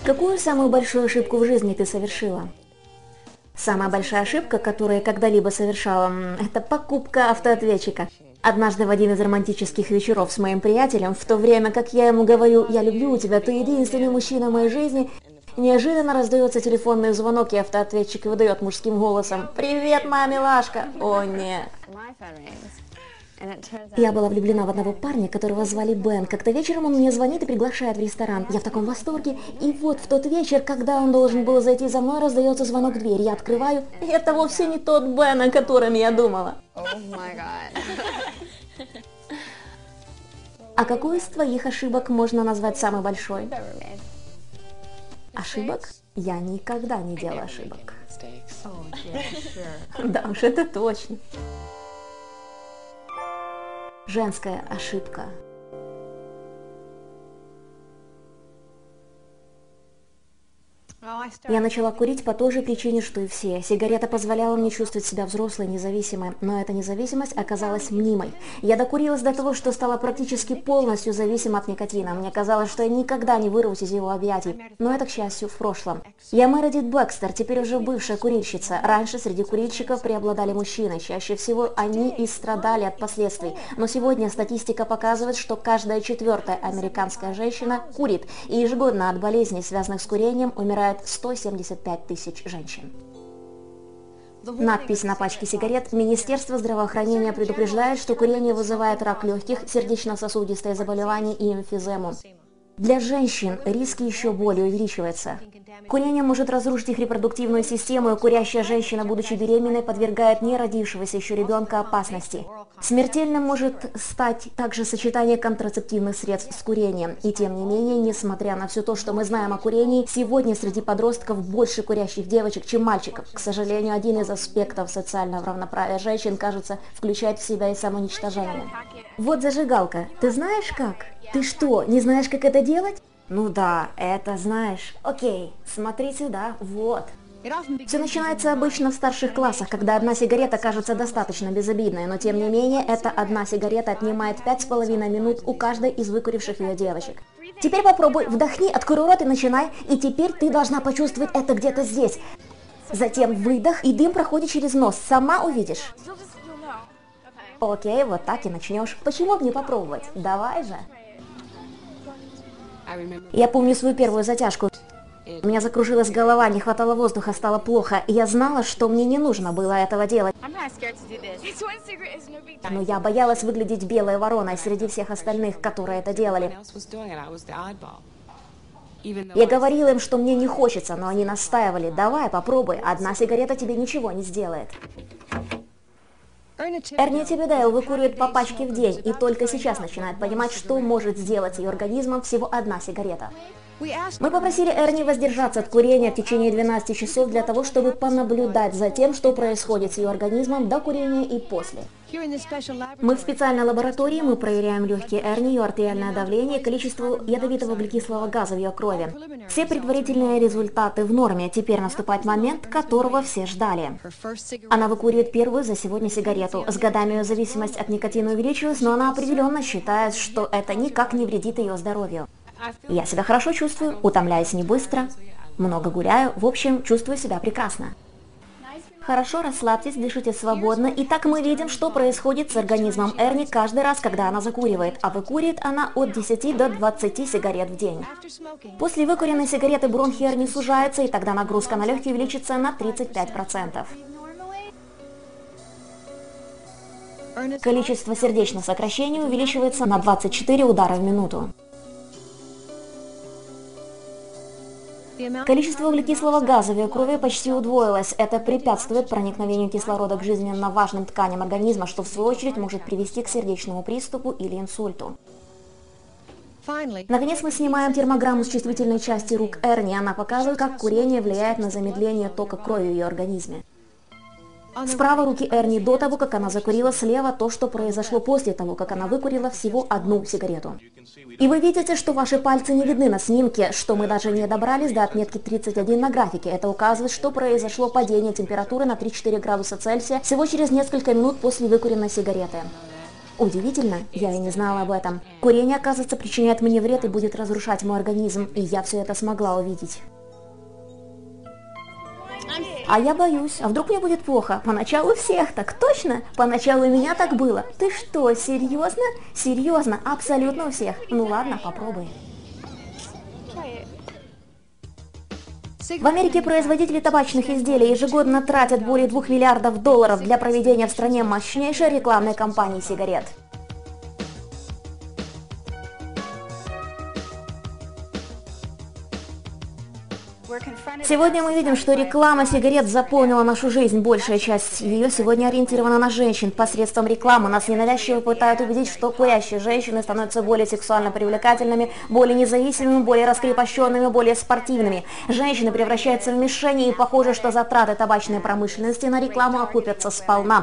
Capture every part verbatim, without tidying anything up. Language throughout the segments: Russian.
Какую самую большую ошибку в жизни ты совершила? Самая большая ошибка, которую я когда-либо совершала, м, это покупка автоответчика. Однажды в один из романтических вечеров с моим приятелем, в то время как я ему говорю «я люблю тебя, ты единственный мужчина в моей жизни», неожиданно раздается телефонный звонок, и автоответчик выдает мужским голосом «Привет, моя милашка!» О нет! Я была влюблена в одного парня, которого звали Бен. Как-то вечером он мне звонит и приглашает в ресторан. Я в таком восторге. И вот в тот вечер, когда он должен был зайти за мной, раздается звонок в дверь. Я открываю, и это вовсе не тот Бен, о котором я думала. А какую из твоих ошибок можно назвать самой большой? Ошибок? Я никогда не делала ошибок. Да уж, это точно. Женская ошибка. Я начала курить по той же причине, что и все. Сигарета позволяла мне чувствовать себя взрослой, независимой, но эта независимость оказалась мнимой. Я докурилась до того, что стала практически полностью зависима от никотина. Мне казалось, что я никогда не вырвусь из его объятий, но это, к счастью, в прошлом. Я Мередит Бэкстер, теперь уже бывшая курильщица. Раньше среди курильщиков преобладали мужчины, чаще всего они и страдали от последствий. Но сегодня статистика показывает, что каждая четвертая американская женщина курит, и ежегодно от болезней, связанных с курением, умирает сто семьдесят пять тысяч женщин. Надпись на пачке сигарет: Министерство здравоохранения предупреждает, что курение вызывает рак легких, сердечно-сосудистые заболевания и эмфизему. Для женщин риски еще более увеличиваются. Курение может разрушить их репродуктивную систему, и курящая женщина, будучи беременной, подвергает неродившегося еще ребенка опасности. Смертельным может стать также сочетание контрацептивных средств с курением. И тем не менее, несмотря на все то, что мы знаем о курении, сегодня среди подростков больше курящих девочек, чем мальчиков. К сожалению, один из аспектов социального равноправия женщин, кажется, включает в себя и самоуничтожение. Вот зажигалка. Ты знаешь как? Ты что, не знаешь, как это делать? Ну да, это знаешь. Окей, смотри сюда, вот. Все начинается обычно в старших классах, когда одна сигарета кажется достаточно безобидной, но тем не менее, эта одна сигарета отнимает пять с половиной минут у каждой из выкуривших ее девочек. Теперь попробуй, вдохни, открой рот и начинай, и теперь ты должна почувствовать это где-то здесь. Затем выдох, и дым проходит через нос, сама увидишь. Окей, вот так и начнешь. Почему бы не попробовать? Давай же. Я помню свою первую затяжку. У меня закружилась голова, не хватало воздуха, стало плохо. И я знала, что мне не нужно было этого делать. Но я боялась выглядеть белой вороной среди всех остальных, которые это делали. Я говорила им, что мне не хочется, но они настаивали. Давай, попробуй, одна сигарета тебе ничего не сделает. Эрни Тибидейл выкуривает по пачке в день и только сейчас начинает понимать, что может сделать с ее организмом всего одна сигарета. Мы попросили Эрни воздержаться от курения в течение двенадцати часов для того, чтобы понаблюдать за тем, что происходит с ее организмом до курения и после. Мы в специальной лаборатории, мы проверяем легкие Эрни, ее артериальное давление, количество ядовитого углекислого газа в ее крови. Все предварительные результаты в норме, теперь наступает момент, которого все ждали. Она выкуривает первую за сегодня сигарету. С годами ее зависимость от никотина увеличилась, но она определенно считает, что это никак не вредит ее здоровью. Я себя хорошо чувствую, утомляюсь не быстро, много гуляю, в общем, чувствую себя прекрасно. Хорошо, расслабьтесь, дышите свободно, и так мы видим, что происходит с организмом Эрни каждый раз, когда она закуривает, а выкуривает она от десяти до двадцати сигарет в день. После выкуренной сигареты бронхи Эрни сужаются, и тогда нагрузка на легкие увеличится на тридцать пять процентов. Количество сердечных сокращений увеличивается на двадцать четыре удара в минуту. Количество углекислого газа в ее крови почти удвоилось. Это препятствует проникновению кислорода к жизненно важным тканям организма, что в свою очередь может привести к сердечному приступу или инсульту. Наконец мы снимаем термограмму с чувствительной части рук Эрни. Она показывает, как курение влияет на замедление тока крови в ее организме. Справа руки Эрни до того, как она закурила, слева то, что произошло после того, как она выкурила всего одну сигарету. И вы видите, что ваши пальцы не видны на снимке, что мы даже не добрались до отметки тридцать один на графике. Это указывает, что произошло падение температуры на три-четыре градуса Цельсия всего через несколько минут после выкуренной сигареты. Удивительно, я и не знала об этом. Курение, оказывается, причиняет мне вред и будет разрушать мой организм, и я все это смогла увидеть. А я боюсь, а вдруг мне будет плохо? Поначалу всех так, точно? Поначалу и меня так было. Ты что, серьезно? Серьезно, абсолютно у всех. Ну ладно, попробуй. В Америке производители табачных изделий ежегодно тратят более двух миллиардов долларов для проведения в стране мощнейшей рекламной кампании сигарет. Сегодня мы видим, что реклама сигарет заполнила нашу жизнь. Большая часть ее сегодня ориентирована на женщин. Посредством рекламы нас ненавязчиво пытают убедить, что курящие женщины становятся более сексуально привлекательными, более независимыми, более раскрепощенными, более спортивными. Женщины превращаются в мишени, и похоже, что затраты табачной промышленности на рекламу окупятся сполна.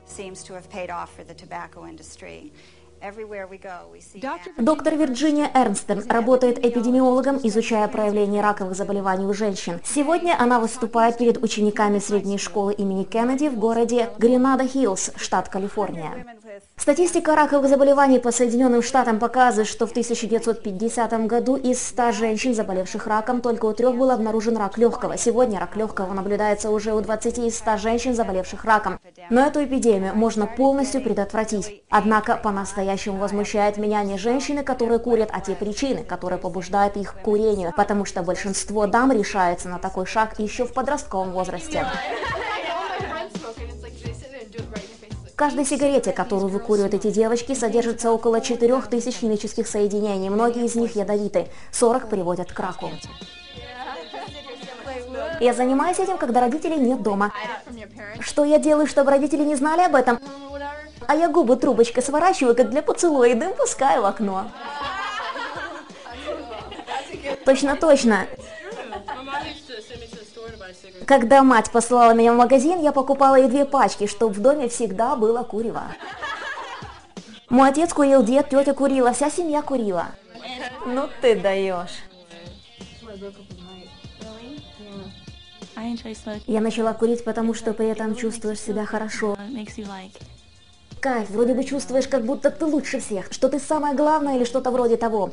Доктор Вирджиния Эрнстен работает эпидемиологом, изучая проявления раковых заболеваний у женщин. Сегодня она выступает перед учениками средней школы имени Кеннеди в городе Гренада-Хиллз, штат Калифорния. Статистика раковых заболеваний по Соединенным Штатам показывает, что в тысяча девятьсот пятидесятом году из ста женщин, заболевших раком, только у трех был обнаружен рак легкого. Сегодня рак легкого наблюдается уже у двадцати из ста женщин, заболевших раком. Но эту эпидемию можно полностью предотвратить. Однако по-настоящему возмущает меня не женщины, которые курят, а те причины, которые побуждают их к курению, потому что большинство дам решается на такой шаг еще в подростковом возрасте. В каждой сигарете, которую выкуривают эти девочки, содержится около четырёх тысяч химических соединений. Многие из них ядовиты, сорок приводят к раку. Я занимаюсь этим, когда родителей нет дома. Что я делаю, чтобы родители не знали об этом? А я губы трубочкой сворачиваю, как для поцелуя, и дым пускаю в окно. Точно-точно. Когда мать послала меня в магазин, я покупала ей две пачки, чтобы в доме всегда было курево. Мой отец курил, дед, тетя курила, вся семья курила. Ну ты даешь. Я начала курить, потому что при этом чувствуешь себя хорошо. Кайф, вроде бы чувствуешь, как будто ты лучше всех, что ты самое главное или что-то вроде того.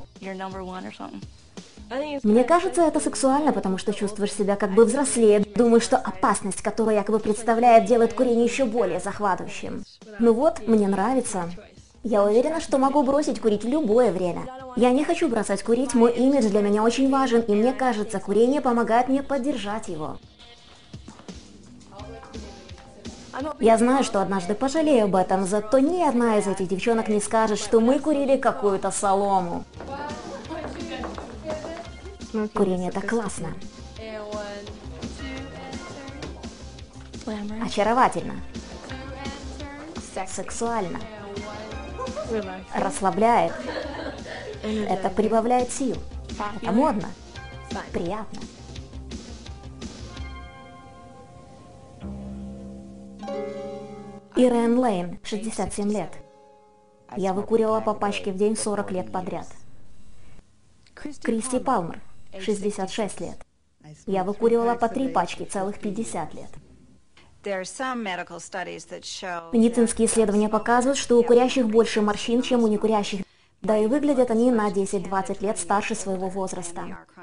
Мне кажется, это сексуально, потому что чувствуешь себя как бы взрослее. Думаю, что опасность, которую якобы представляет, делает курение еще более захватывающим. Ну вот, мне нравится. Я уверена, что могу бросить курить в любое время. Я не хочу бросать курить, мой имидж для меня очень важен, и мне кажется, курение помогает мне поддержать его. Я знаю, что однажды пожалею об этом, зато ни одна из этих девчонок не скажет, что мы курили какую-то солому. Курение — это классно. Очаровательно. Сексуально. Расслабляет. Это прибавляет сил. Это модно. Приятно. Ирен Лейн, шестьдесят семь лет. Я выкуривала по пачке в день сорок лет подряд. Кристи Палмер, шестьдесят шесть лет. Я выкуривала по три пачки целых пятьдесят лет. Медицинские исследования показывают, что у курящих больше морщин, чем у некурящих. Да и выглядят они на десять-двадцать лет старше своего возраста.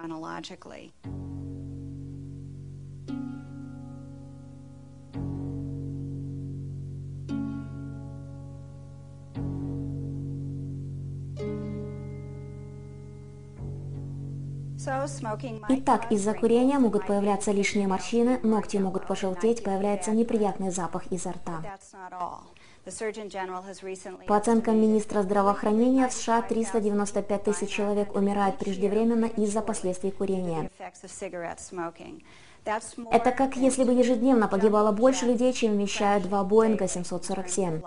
Итак, из-за курения могут появляться лишние морщины, ногти могут пожелтеть, появляется неприятный запах изо рта. По оценкам министра здравоохранения в США, триста девяносто пять тысяч человек умирают преждевременно из-за последствий курения. Это как если бы ежедневно погибало больше людей, чем вмещают два Боинга семьсот сорок семь.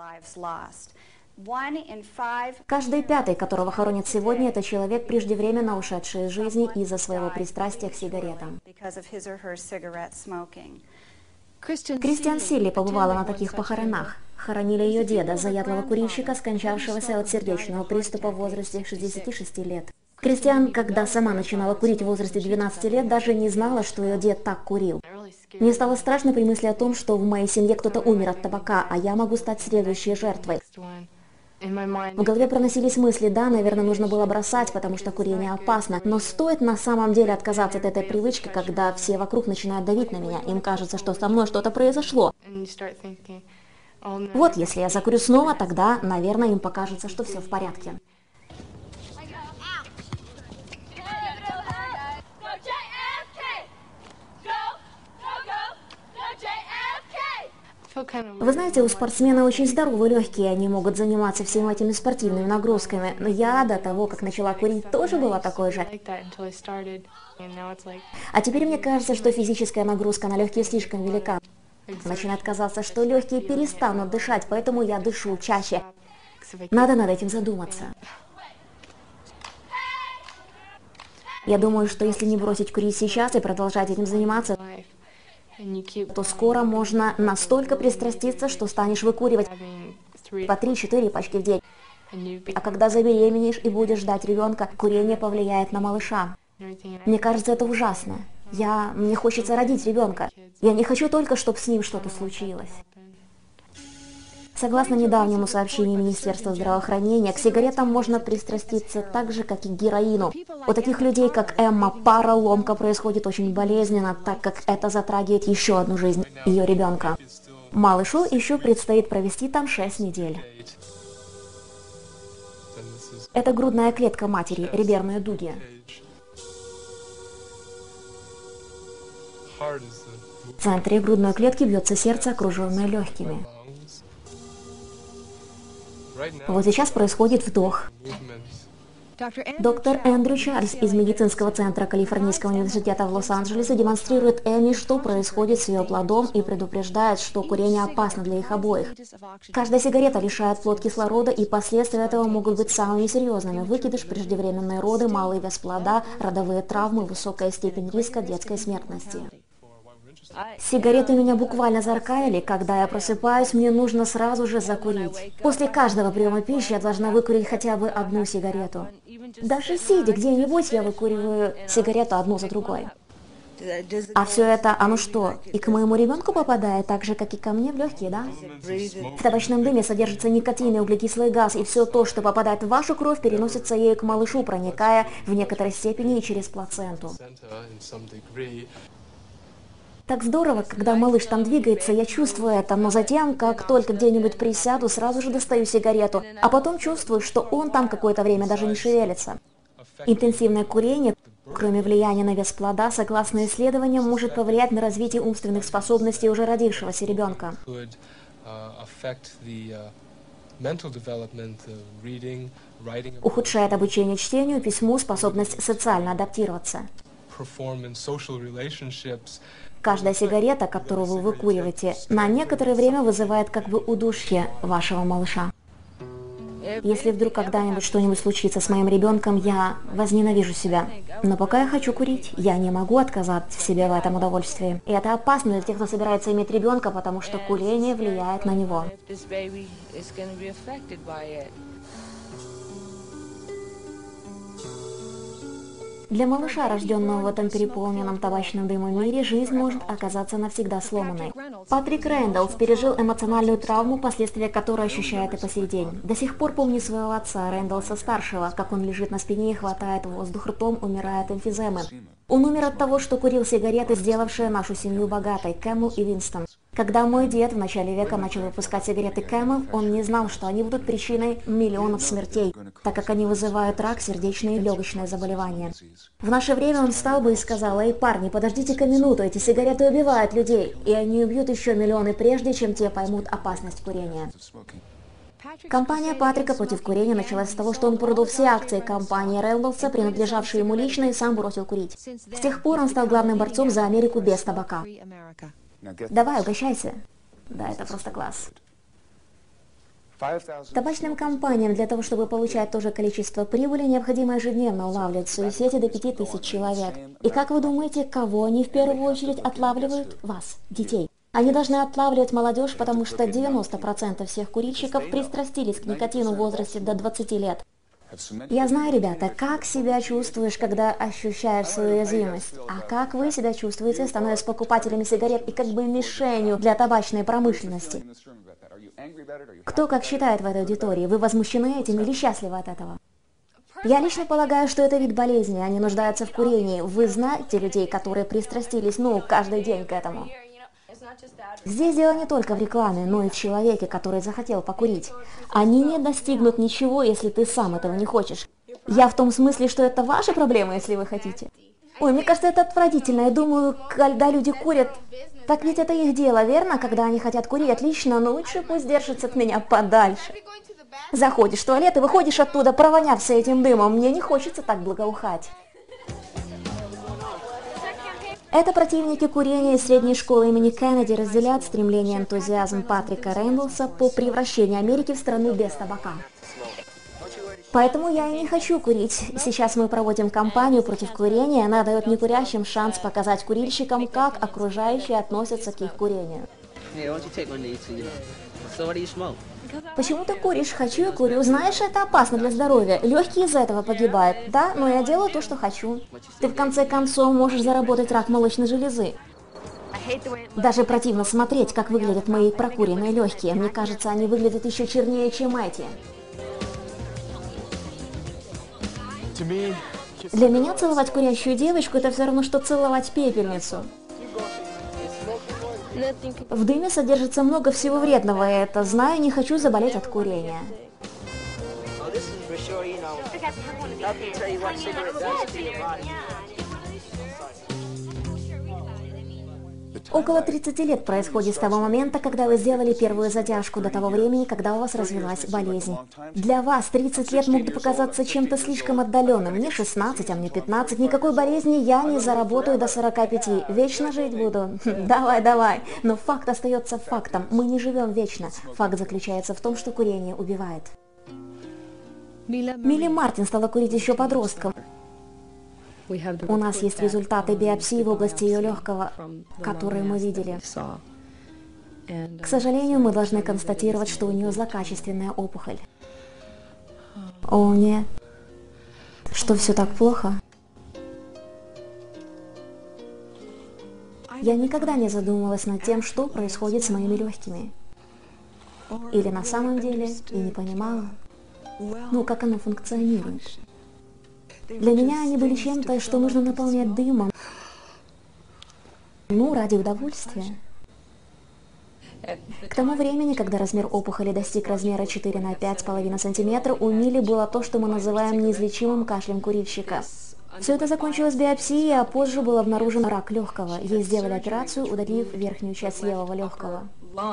Каждый пятый, которого хоронят сегодня, это человек, преждевременно ушедший из жизни из-за своего пристрастия к сигаретам. Кристиан Силли побывала на таких похоронах. Хоронили ее деда, заядлого курильщика, скончавшегося от сердечного приступа в возрасте шестидесяти шести лет. Кристиан, когда сама начинала курить в возрасте двенадцати лет, даже не знала, что ее дед так курил. Мне стало страшно при мысли о том, что в моей семье кто-то умер от табака, а я могу стать следующей жертвой. В голове проносились мысли: да, наверное, нужно было бросать, потому что курение опасно. Но стоит на самом деле отказаться от этой привычки, когда все вокруг начинают давить на меня. Им кажется, что со мной что-то произошло. Вот если я закурю снова, тогда, наверное, им покажется, что все в порядке. Вы знаете, у спортсмена очень здоровые легкие, они могут заниматься всеми этими спортивными нагрузками. Но я до того, как начала курить, тоже была такой же. А теперь мне кажется, что физическая нагрузка на легкие слишком велика. Начинает казаться, что легкие перестанут дышать, поэтому я дышу чаще. Надо над этим задуматься. Я думаю, что если не бросить курить сейчас и продолжать этим заниматься, то скоро можно настолько пристраститься, что станешь выкуривать по три-четыре пачки в день. А когда забеременеешь и будешь ждать ребенка, курение повлияет на малыша. Мне кажется, это ужасно. Я... Мне хочется родить ребенка. Я не хочу только, чтобы с ним что-то случилось. Согласно недавнему сообщению Министерства здравоохранения, к сигаретам можно пристраститься так же, как и к героину. У таких людей, как Эмма, пара ломка происходит очень болезненно, так как это затрагивает еще одну жизнь ее ребенка. Малышу еще предстоит провести там шесть недель. Это грудная клетка матери, реберные дуги. В центре грудной клетки бьется сердце, окруженное легкими. Вот сейчас происходит вдох. Доктор Эндрю Чарльз из медицинского центра Калифорнийского университета в Лос-Анджелесе демонстрирует Эмми, что происходит с ее плодом, и предупреждает, что курение опасно для их обоих. Каждая сигарета лишает плод кислорода, и последствия этого могут быть самыми серьезными: выкидыш, преждевременные роды, малый вес плода, родовые травмы, высокая степень риска детской смертности. Сигареты меня буквально заркаяли. Когда я просыпаюсь, мне нужно сразу же закурить. После каждого приема пищи я должна выкурить хотя бы одну сигарету. Даже сидя где-нибудь, я выкуриваю сигарету одну за другой. А все это, оно что, и к моему ребенку попадает, так же, как и ко мне в легкие, да? В табачном дыме содержится никотин и углекислый газ, и все то, что попадает в вашу кровь, переносится ею к малышу, проникая в некоторой степени и через плаценту. Так здорово, когда малыш там двигается, я чувствую это, но затем, как только где-нибудь присяду, сразу же достаю сигарету, а потом чувствую, что он там какое-то время даже не шевелится. Интенсивное курение, кроме влияния на вес плода, согласно исследованиям, может повлиять на развитие умственных способностей уже родившегося ребенка. Ухудшает обучение чтению, письму, способность социально адаптироваться. Каждая сигарета, которую вы выкуриваете, на некоторое время вызывает как бы удушье вашего малыша. Если вдруг когда-нибудь что-нибудь случится с моим ребенком, я возненавижу себя. Но пока я хочу курить, я не могу отказать себе в этом удовольствии. И это опасно для тех, кто собирается иметь ребенка, потому что курение влияет на него. Для малыша, рожденного в этом переполненном табачным дымом мире, жизнь может оказаться навсегда сломанной. Патрик Рэндаллс пережил эмоциональную травму, последствия которой ощущает и по сей день. До сих пор помнит своего отца, Рэндаллса-старшего, как он лежит на спине и хватает воздух ртом, умирая от эмфиземы. Он умер от того, что курил сигареты, сделавшие нашу семью богатой, Кэмэл и Винстон. Когда мой дед в начале века начал выпускать сигареты Кэмэл, он не знал, что они будут причиной миллионов смертей, так как они вызывают рак, сердечные и легочные заболевания. В наше время он встал бы и сказал: «Эй, парни, подождите-ка минуту, эти сигареты убивают людей, и они убьют еще миллионы прежде, чем те поймут опасность курения». Кампания Патрика против курения началась с того, что он продал все акции компании Рэндаллса, принадлежавшие ему лично, и сам бросил курить. С тех пор он стал главным борцом за Америку без табака. Давай, угощайся. Да, это просто класс. Табачным компаниям для того, чтобы получать то же количество прибыли, необходимо ежедневно улавливать в свои сети до пяти тысяч человек. И как вы думаете, кого они в первую очередь отлавливают? Вас, детей. Они должны отлавливать молодежь, потому что девяносто процентов всех курильщиков пристрастились к никотину в возрасте до двадцати лет. Я знаю, ребята, как себя чувствуешь, когда ощущаешь свою уязвимость, а как вы себя чувствуете, становясь покупателями сигарет и как бы мишенью для табачной промышленности. Кто как считает в этой аудитории? Вы возмущены этим или счастливы от этого? Я лично полагаю, что это вид болезни, они нуждаются в курении. Вы знаете людей, которые пристрастились, ну, каждый день к этому. Здесь дело не только в рекламе, но и в человеке, который захотел покурить. Они не достигнут ничего, если ты сам этого не хочешь. Я в том смысле, что это ваша проблема, если вы хотите. Ой, мне кажется, это отвратительно. Я думаю, когда люди курят, так ведь это их дело, верно? Когда они хотят курить, отлично, но лучше пусть держатся от меня подальше. Заходишь в туалет и выходишь оттуда, провонявшись этим дымом. Мне не хочется так благоухать. Это противники курения из средней школы имени Кеннеди разделяют стремление и энтузиазм Патрика Рейнблса по превращению Америки в страну без табака. Поэтому я и не хочу курить. Сейчас мы проводим кампанию против курения, она дает некурящим шанс показать курильщикам, как окружающие относятся к их курению. Почему ты куришь? Хочу и курю. Знаешь, это опасно для здоровья. Легкие из-за этого погибают. Да, но я делаю то, что хочу. Ты в конце концов можешь заработать рак молочной железы. Даже противно смотреть, как выглядят мои прокуренные легкие. Мне кажется, они выглядят еще чернее, чем эти. Для меня целовать курящую девочку – это все равно, что целовать пепельницу. В дыме содержится много всего вредного, и это знаю, не хочу заболеть от курения. Около тридцати лет происходит с того момента, когда вы сделали первую затяжку, до того времени, когда у вас развилась болезнь. Для вас тридцать лет могут показаться чем-то слишком отдаленным. Мне шестнадцать, а мне пятнадцать. Никакой болезни я не заработаю до сорока пяти. Вечно жить буду. Давай, давай. Но факт остается фактом. Мы не живем вечно. Факт заключается в том, что курение убивает. Милли Мартин стала курить еще подростком. У нас есть результаты биопсии в области ее легкого, которые мы видели. К сожалению, мы должны констатировать, что у нее злокачественная опухоль. О, нет. Что, все так плохо? Я никогда не задумывалась над тем, что происходит с моими легкими. Или на самом деле и не понимала, ну, как оно функционирует. Для меня они были чем-то, что нужно наполнять дымом. Ну, ради удовольствия. К тому времени, когда размер опухоли достиг размера четыре на пять с половиной сантиметра, у Милли было то, что мы называем неизлечимым кашлем курильщика. Все это закончилось биопсией, а позже был обнаружен рак легкого. Ей сделали операцию, удалив верхнюю часть левого легкого.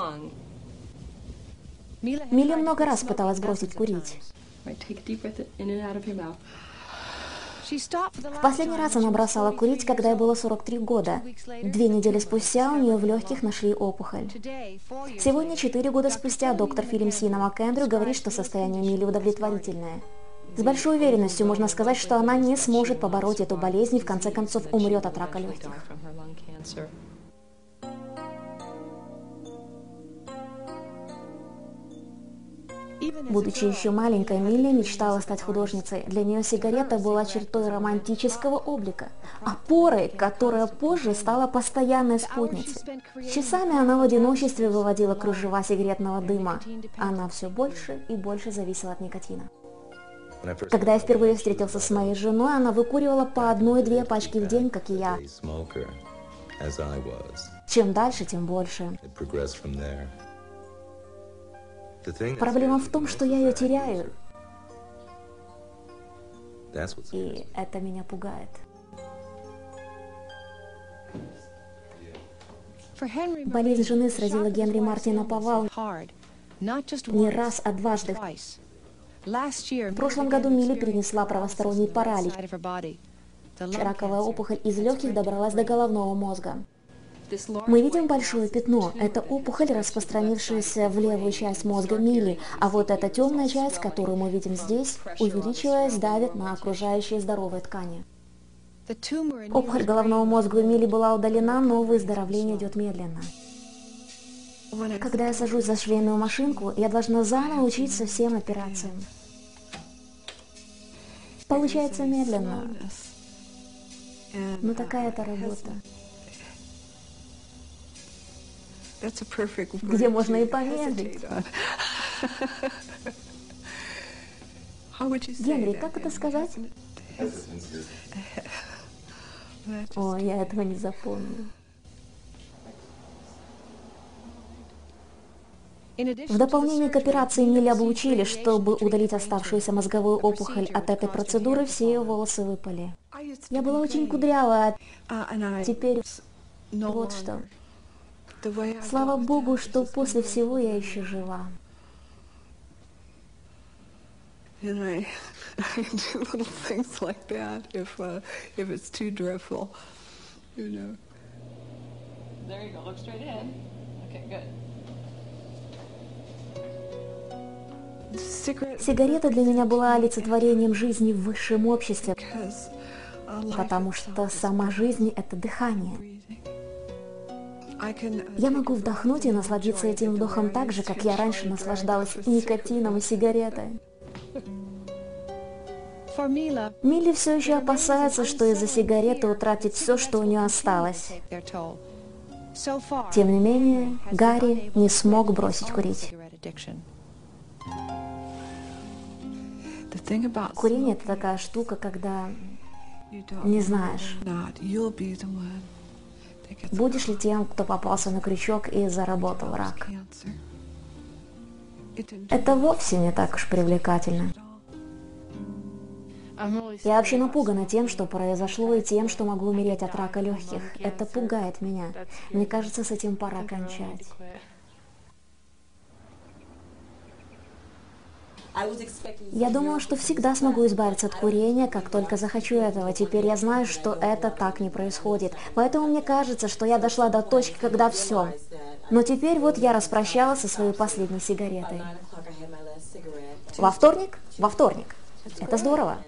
Милли много раз пыталась бросить курить. В последний раз она бросала курить, когда ей было сорок три года. Две недели спустя у нее в легких нашли опухоль. Сегодня, четыре года спустя, доктор Филим Сина МакЭндрю говорит, что состояние Милли удовлетворительное. С большой уверенностью можно сказать, что она не сможет побороть эту болезнь и в конце концов умрет от рака легких. Будучи еще маленькой, Милли мечтала стать художницей. Для нее сигарета была чертой романтического облика, опорой, которая позже стала постоянной спутницей. Часами она в одиночестве выводила кружева сигаретного дыма. Она все больше и больше зависела от никотина. Когда я впервые встретился с моей женой, она выкуривала по одной-две пачки в день, как и я. Чем дальше, тем больше. Проблема в том, что я ее теряю. И это меня пугает. Болезнь жены сразила Генри Мартина повал не раз, а дважды. В прошлом году Милли перенесла правосторонний паралич. Раковая опухоль из легких добралась до головного мозга. Мы видим большое пятно. Это опухоль, распространившаяся в левую часть мозга Милли, а вот эта темная часть, которую мы видим здесь, увеличиваясь, давит на окружающие здоровые ткани. Опухоль головного мозга у Милли была удалена, но выздоровление идет медленно. Когда я сажусь за швейную машинку, я должна заново учиться всем операциям. Получается медленно, но такая это работа, где можно и помедлить. Генри, как это сказать? О, я этого не запомню. В дополнение к операции Милли обучили, чтобы удалить оставшуюся мозговую опухоль от этой процедуры, все ее волосы выпали. Я была очень кудрявая, а теперь вот что. Слава Богу, что после всего я еще жива. Сигарета для меня была олицетворением жизни в высшем обществе, потому что сама жизнь — это дыхание. Я могу вдохнуть и насладиться этим вдохом так же, как я раньше наслаждалась никотином и сигаретой. Милли все еще опасается, что из-за сигареты утратит все, что у нее осталось. Тем не менее, Гарри не смог бросить курить. Курение — это такая штука, когда не знаешь, будешь ли тем, кто попался на крючок и заработал рак. Это вовсе не так уж привлекательно. Я вообще напугана тем, что произошло, и тем, что могу умереть от рака легких. Это пугает меня. Мне кажется, с этим пора кончать. Я думала, что всегда смогу избавиться от курения, как только захочу этого. Теперь я знаю, что это так не происходит. Поэтому мне кажется, что я дошла до точки, когда все. Но теперь вот я распрощалась со своей последней сигаретой. Во вторник? Во вторник. Это здорово.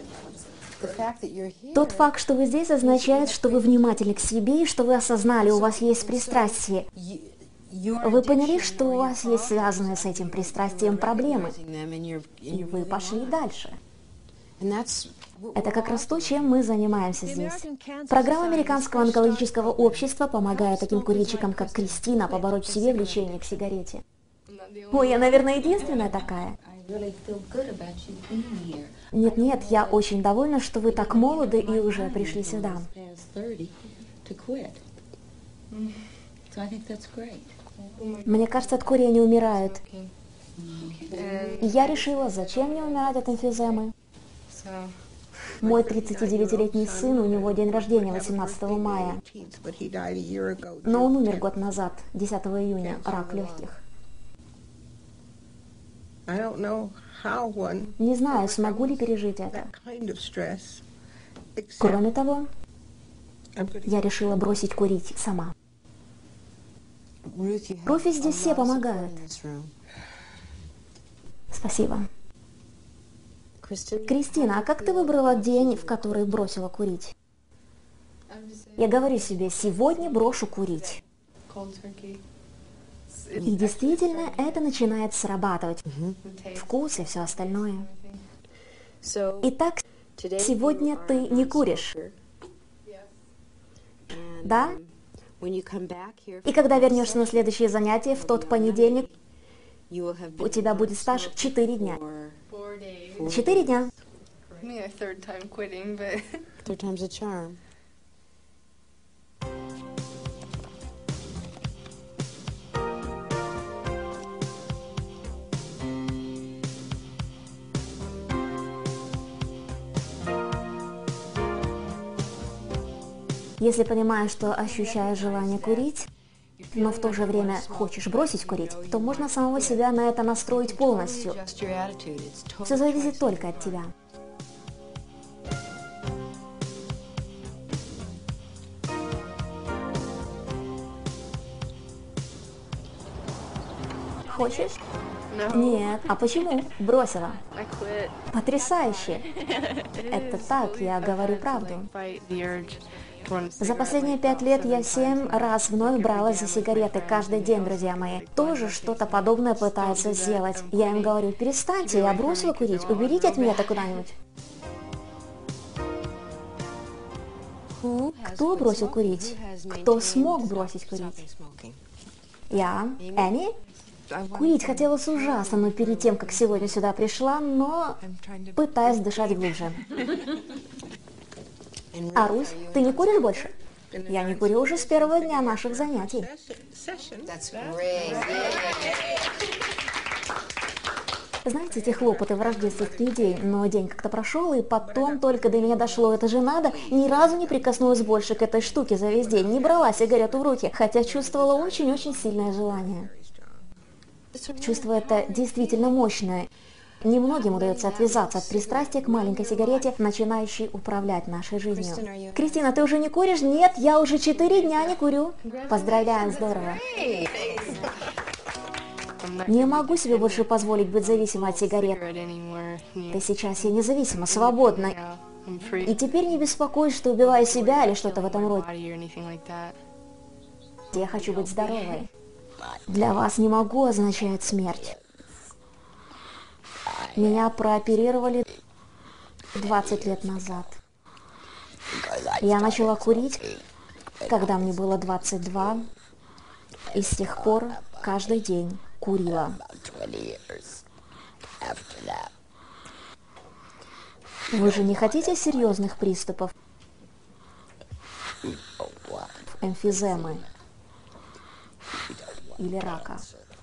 Тот факт, что вы здесь, означает, что вы внимательны к себе и что вы осознали, у вас есть пристрастие. Вы поняли, что у вас есть связанные с этим пристрастием проблемы, и вы пошли дальше. Это как раз то, чем мы занимаемся здесь. Программа Американского онкологического общества помогает таким курильщикам, как Кристина, побороть в себе влечение к сигарете. Ой, я, наверное, единственная такая. Нет-нет, я очень довольна, что вы так молоды и уже пришли сюда. Мне кажется, от курения умирают. И я решила, зачем мне умирать от эмфиземы. Мой тридцатидевятилетний сын, у него день рождения восемнадцатого мая. Но он умер год назад, десятого июня, рак легких. Не знаю, смогу ли пережить это. Кроме того, я решила бросить курить сама. Руфи, здесь все помогают. Спасибо. Кристина, а как ты выбрала день, в который бросила курить? Я говорю себе, сегодня брошу курить. И действительно, это начинает срабатывать. Вкус и все остальное. Итак, сегодня ты не куришь. Да? И когда вернешься на следующее занятие, в тот понедельник, у тебя будет стаж четыре дня. Четыре дня. Если понимаешь, что ощущаешь желание курить, но в то же время хочешь бросить курить, то можно самого себя на это настроить полностью. Все зависит только от тебя. Хочешь? Нет. А почему? Бросила. Потрясающе. Это так, я говорю правду. За последние пять лет я семь раз вновь бралась за сигареты каждый день, друзья мои. Тоже что-то подобное пытаются сделать. Я им говорю, перестаньте, я бросила курить, уберите от меня это куда-нибудь. Кто бросил курить? Кто смог бросить курить? Я. Эми? Курить хотелось ужасно, но перед тем, как сегодня сюда пришла, но пытаюсь дышать глубже. А Русь, ты не куришь больше? Я не курю уже с первого дня наших занятий. Знаете, эти хлопоты в рождественский день, но день как-то прошел, и потом только до меня дошло, это же надо, ни разу не прикоснулась больше к этой штуке за весь день, не брала сигарету в руки, хотя чувствовала очень-очень сильное желание. Чувство это действительно мощное. Немногим удается отвязаться от пристрастия к маленькой сигарете, начинающей управлять нашей жизнью. Кристина, ты уже не куришь? Нет, я уже четыре дня не курю. Поздравляем, здорово. Не могу себе больше позволить быть зависимой от сигарет. Да сейчас я независима, свободна. И теперь не беспокоюсь, что убиваю себя или что-то в этом роде. Я хочу быть здоровой. Для вас «не могу» означает смерть. Меня прооперировали двадцать лет назад. Я начала курить, когда мне было двадцать два, и с тех пор каждый день курила. Вы же не хотите серьезных приступов эмфиземы или рака?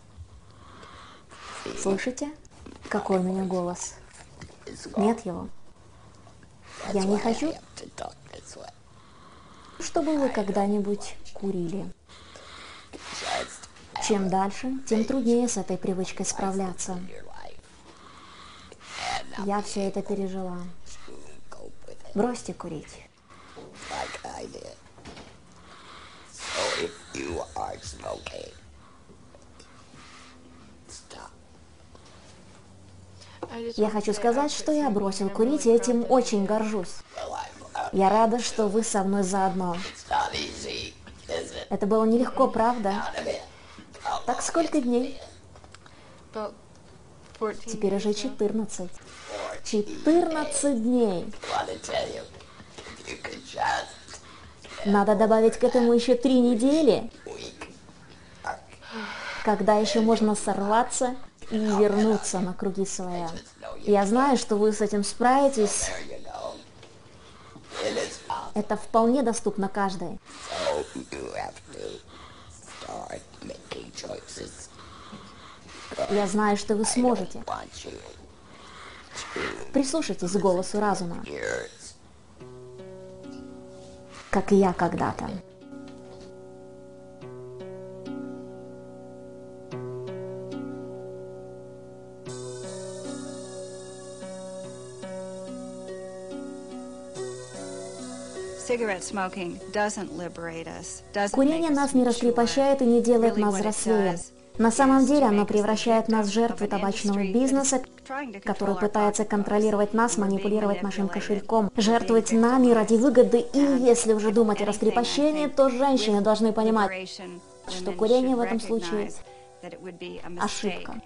Слышите, какой у меня голос? Нет его. Я не хочу, чтобы вы когда-нибудь курили. Чем дальше, тем труднее с этой привычкой справляться. Я все это пережила. Бросьте курить. Я хочу сказать, что я бросил курить, и этим очень горжусь. Я рада, что вы со мной заодно. Это было нелегко, правда? Так сколько дней? Теперь уже четырнадцать. четырнадцать дней. Надо добавить к этому еще три недели. Когда еще можно сорваться и вернуться на круги своя. Я знаю, что вы с этим справитесь. Это вполне доступно каждой. Я знаю, что вы сможете. Прислушайтесь к голосу разума, как и я когда-то. Курение нас не раскрепощает и не делает нас взрослее. На самом деле оно превращает нас в жертвы табачного бизнеса, который пытается контролировать нас, манипулировать нашим кошельком, жертвовать нами ради выгоды. И если уже думать о раскрепощении, то женщины должны понимать, что курение в этом случае ошибка.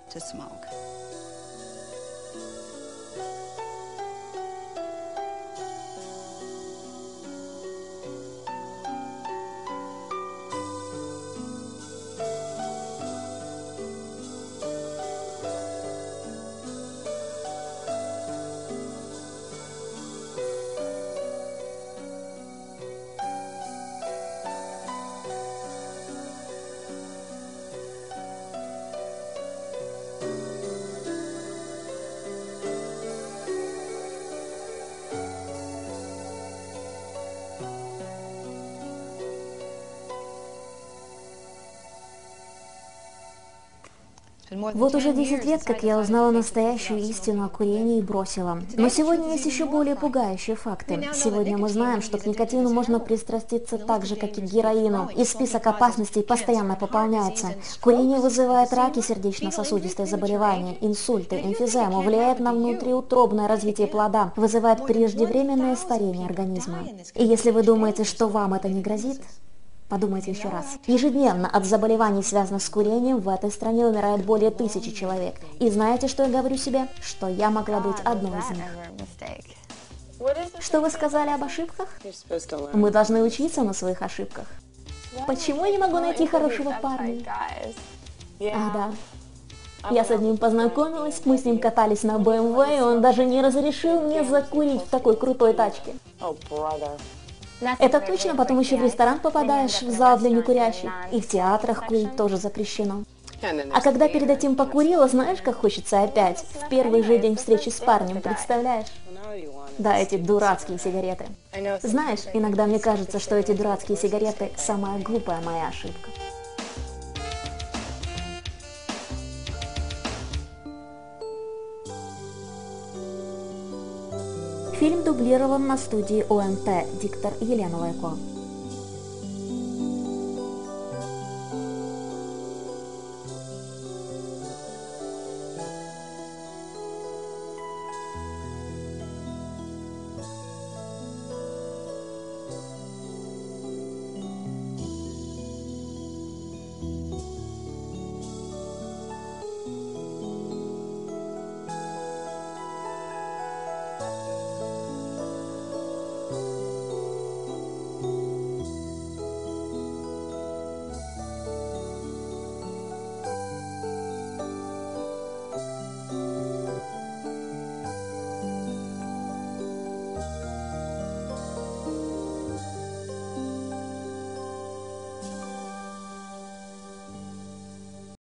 Вот уже десять лет, как я узнала настоящую истину о курении и бросила. Но сегодня есть еще более пугающие факты. Сегодня мы знаем, что к никотину можно пристраститься так же, как и к героину. И список опасностей постоянно пополняется. Курение вызывает раки, сердечно-сосудистые заболевания, инсульты, эмфизему, влияет на внутриутробное развитие плода, вызывает преждевременное старение организма. И если вы думаете, что вам это не грозит, подумайте еще раз. Ежедневно от заболеваний, связанных с курением, в этой стране умирает более тысячи человек. И знаете, что я говорю себе? Что я могла быть одной из них. Что вы сказали об ошибках? Мы должны учиться на своих ошибках. Почему я не могу найти хорошего парня? Ах, да. Я с одним познакомилась, мы с ним катались на бэ эм вэ, и он даже не разрешил мне закурить в такой крутой тачке. Это точно, потом еще в ресторан попадаешь, в зал для некурящих, и в театрах курить тоже запрещено. А когда перед этим покурила, знаешь, как хочется опять? В первый же день встречи с парнем, представляешь? Да, эти дурацкие сигареты. Знаешь, иногда мне кажется, что эти дурацкие сигареты – самая глупая моя ошибка. Фильм дублирован на студии о эм тэ, диктор Елена Лайко.